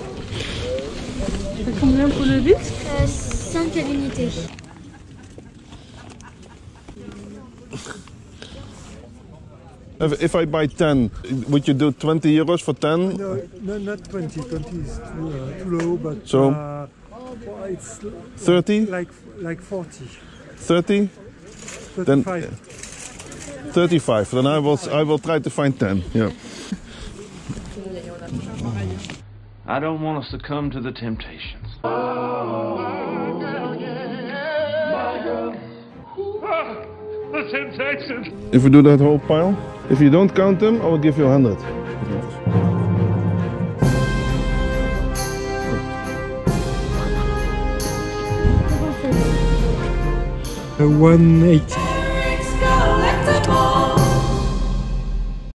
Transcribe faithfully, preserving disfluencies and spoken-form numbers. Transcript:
Combien pour le disque? euh, cinq à l'unité. If, if I buy ten, would you do twenty euros for ten? No, no, not twenty. twenty is too, uh, too low, but So, uh, it's thirty? like like forty. thirty? Then thirty-five. thirty-five. Then I will I will try to find ten. Yeah. I don't want to succumb to the temptations. The temptation! If we do that whole pile, if you don't count them, I will give you a hundred. Uh, one eighty.